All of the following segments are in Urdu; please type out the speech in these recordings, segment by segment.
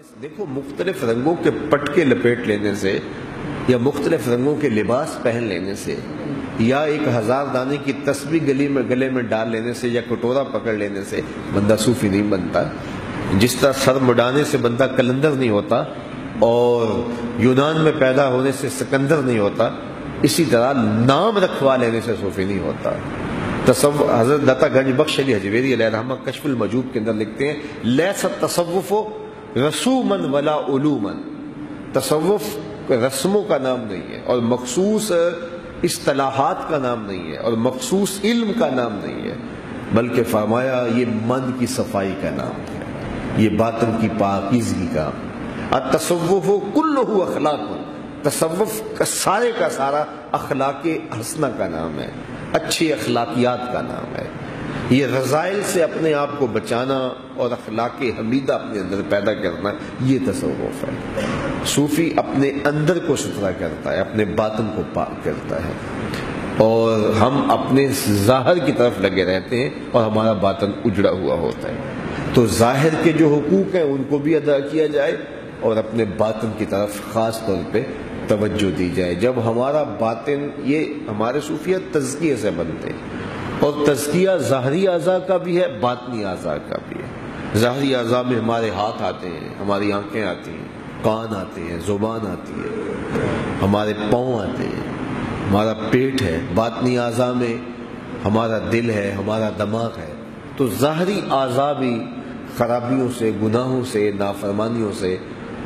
دیکھو مختلف رنگوں کے پٹکے لپیٹ لینے سے یا مختلف رنگوں کے لباس پہن لینے سے یا 1000 دانے کی تسبیح گلے میں ڈال لینے سے یا کٹورا پکڑ لینے سے بندہ صوفی نہیں بنتا. جس طرح سر مڈانے سے بندہ کلندر نہیں ہوتا اور یونان میں پیدا ہونے سے سکندر نہیں ہوتا، اسی طرح نام رکھوا لینے سے صوفی نہیں ہوتا. حضرت داتا گنج بخش علی حجویری علیہ الرحمہ کشف المجوب کے اندر لکھتے ہیں لیس التصوف رسوما ولا علوما، تصوف رسموں کا نام نہیں ہے اور مخصوص اصطلاحات کا نام نہیں ہے اور مخصوص علم کا نام نہیں ہے، بلکہ فرمایا یہ من کی صفائی کا نام ہے، یہ باطن کی پاکیزگی کا. التصوف کلہ اخلاق، تصوف کا سارا اخلاق حسنہ کا نام ہے، اچھی اخلاقیات کا نام ہے. یہ رذائل سے اپنے آپ کو بچانا اور اخلاق حمیدہ اپنے اندر پیدا کرنا، یہ تصوف ہے. صوفی اپنے اندر کو ستھرا کرتا ہے، اپنے باطن کو پاک کرتا ہے، اور ہم اپنے ظاہر کی طرف لگے رہتے ہیں اور ہمارا باطن اجڑا ہوا ہوتا ہے. تو ظاہر کے جو حقوق ہیں ان کو بھی ادا کیا جائے اور اپنے باطن کی طرف خاص طور پہ توجہ دی جائے. جب ہمارا باطن، یہ ہمارے صوفیہ تزکیے سے بنتے ہیں، اور تزکیہ ظاہری اعضاء کا بھی ہے، باطنی اعضاء کا بھی ہے. ظاہری اعضاء میں ہمارے ہاتھ آتے ہیں، ہماری آنکھیں آتی ہیں، کان آتے ہیں، زبان آتی ہے، ہمارے پاؤں آتے ہیں، ہمارا پیٹ ہے. باطنی اعضاء میں ہمارا دل ہے، ہمارا دماغ ہے. تو ظاہری اعضاء بھی خرابیوں سے، گناہوں سے، نافرمانیوں سے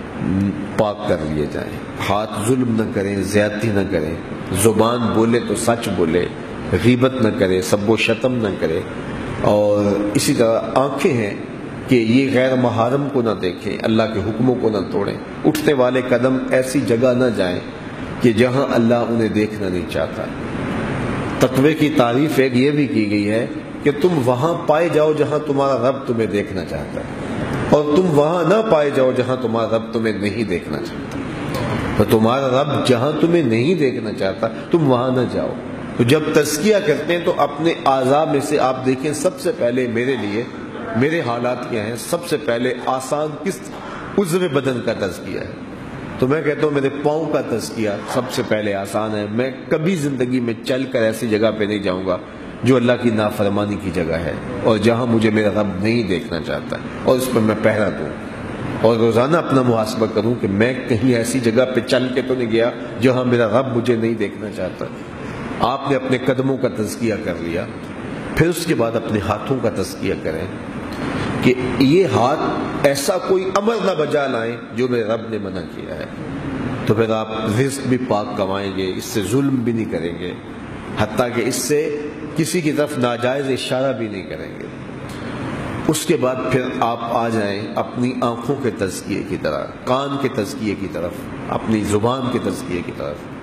پاک کر لیے جائیں. ہاتھ ظلم نہ کریں، زیادتی نہ کریں، زبان بولے تو سچ بولے، غیبت نہ کرے، سب و شتم نہ کرے. اور اسی طرح آنکھیں ہیں کہ یہ غیر محارم کو نہ دیکھیں، اللہ کے حکموں کو نہ توڑیں. اٹھنے والے قدم ایسی جگہ نہ جائیں کہ جہاں اللہ انہیں دیکھنا نہیں چاہتا. تقوی کی تعریف ایک یہ بھی کی گئی ہے کہ تم وہاں پائے جاؤ جہاں تمہارا رب تمہیں دیکھنا چاہتا ہے، اور تم وہاں نہ پائے جاؤ جہاں تمہارا رب تمہیں نہیں دیکھنا چاہتا. تو تمہارا رب جہاں تمہیں نہیں دیکھنا چاہتا تم وہاں نہ جاؤ. تو جب تزکیہ کرتے ہیں تو اپنے اعضاء میں سے آپ دیکھیں، سب سے پہلے میرے لیے میرے حالات کیا ہیں، سب سے پہلے آسان کس عضو بدن کا تزکیہ ہے. تو میں کہتا ہوں میرے پاؤں کا تزکیہ سب سے پہلے آسان ہے. میں کبھی زندگی میں چل کر ایسی جگہ پہ نہیں جاؤں گا جو اللہ کی نافرمانی کی جگہ ہے اور جہاں مجھے میرا رب نہیں دیکھنا چاہتا، اور اس پر میں پہرا دوں اور روزانہ اپنا محاسبہ کروں کہ میں کہیں ایسی جگہ پہ چل کے تو نہیں گیا جہاں میرا رب مجھے نہیں دیکھنا چاہتا. آپ نے اپنے قدموں کا تزکیہ کر لیا، پھر اس کے بعد اپنے ہاتھوں کا تزکیہ کریں کہ یہ ہاتھ ایسا کوئی امر نہ بجا لائیں جو میرے رب نے منع کیا ہے. تو پھر آپ رزق بھی پاک کمائیں گے، اس سے ظلم بھی نہیں کریں گے، حتیٰ کہ اس سے کسی کی طرف ناجائز اشارہ بھی نہیں کریں گے. اس کے بعد پھر آپ آ جائیں اپنی آنکھوں کے تزکیے کی طرف، کان کے تزکیے کی طرف، اپنی زبان کے تزکیے کی طرف.